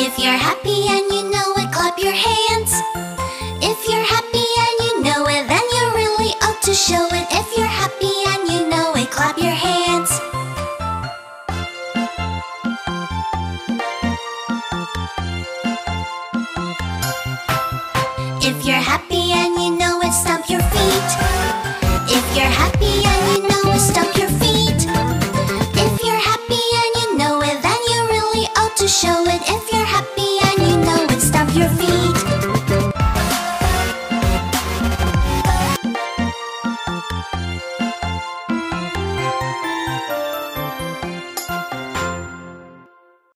If you're happy and you know it, clap your hands. If you're happy and you know it, then you really ought to show it. If you're happy and you know it, clap your hands. If you're happy and you know it, stomp your feet. If you're happy and you know it, stomp your feet. If you're happy and you know it, then you really ought to show it. If you're happy